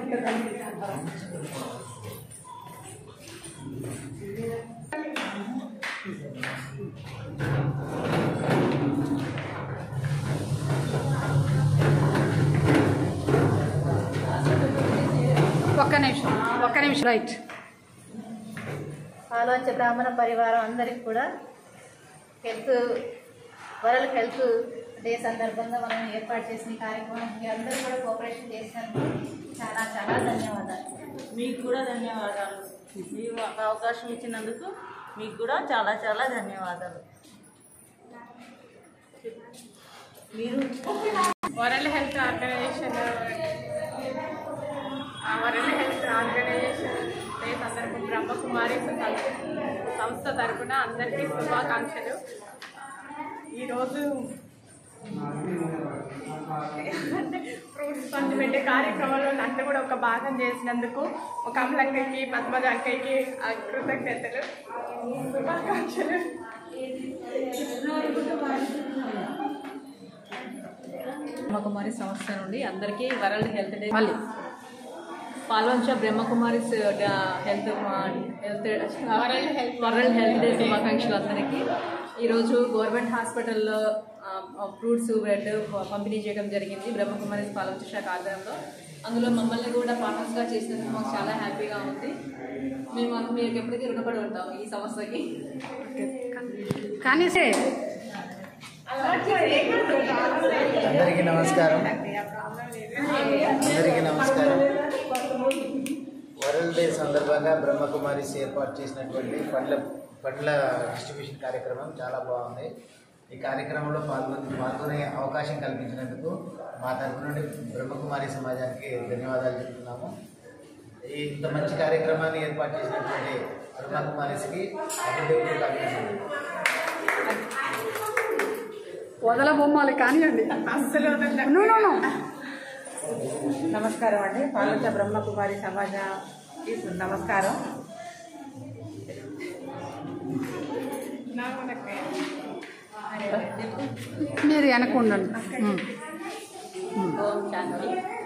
ఒక్క నిమిషం రైట్. పాల్వంచ బ్రాహ్మణ పరివారం అందరికి కూడా వరల్డ్ హెల్త్ డే సందర్భంగా మనం ఏర్పాటు చేసిన కార్యక్రమానికి అందరూ కూడా కోఆపరేషన్ చేసినందుకు చాలా చాలా ధన్యవాదాలు. మీకు కూడా ధన్యవాదాలు. మీరు అవకాశం ఇచ్చినందుకు మీకు కూడా చాలా చాలా ధన్యవాదాలు. మీరు వరల్డ్ హెల్త్ ఆర్గనైజేషన్ డే సందర్భం బ్రహ్మకుమారి సంస్థ తరఫున అందరికీ శుభాకాంక్షలు. ఈరోజు ఫ్రూట్స్ పంచి పెట్టే కార్యక్రమంలో నన్ను కూడా ఒక భాగం చేసినందుకు ఒక అమలక్కకి పద్మజ అక్కయ్యకి కృతజ్ఞతలు, శుభాకాంక్షలు. బ్రహ్మకుమారి సంస్థ నుండి అందరికీ world health day Palvancha Brahma Kumari world health day శుభాకాంక్షలు అందరికీ. ఈరోజు గవర్నమెంట్ హాస్పిటల్లో ఫ్రూట్స్ బ్రెడ్ పంపిణీ చేయడం జరిగింది బ్రహ్మకుమారి పాల్వంచ శాఖ ఆధ్వర్యంలో. అందులో మమ్మల్ని కూడా పార్ట్నర్స్గా చేసినందుకు మాకు చాలా హ్యాపీగా ఉంది. మీకు ఎప్పటికీ రుణపడి ఉంటాము ఈ సంస్థకి. కానీ అందరికీ నమస్కారం. వరల్డ్ డే సందర్భంగా బ్రహ్మకుమారి ఏర్పాటు చేసినటువంటి పండ్ల డిస్ట్రిబ్యూషన్ కార్యక్రమం చాలా బాగుంది. ఈ కార్యక్రమంలో పాల్గొనే అవకాశం కల్పించినందుకు మా తరఫు నుండి బ్రహ్మకుమారి సమాజానికి ధన్యవాదాలు చెప్తున్నాము. ఇంత మంచి కార్యక్రమాన్ని ఏర్పాటు చేసినటువంటి బ్రహ్మకుమారికి వదల బొమ్మాలి కానివ్వండి. అస్సలు నమస్కారం అండి. పాల్వంచ బ్రహ్మకుమారి సమాజానికి నమస్కారం. మీరు వెనక ఉండండి. ఓం శాంతి.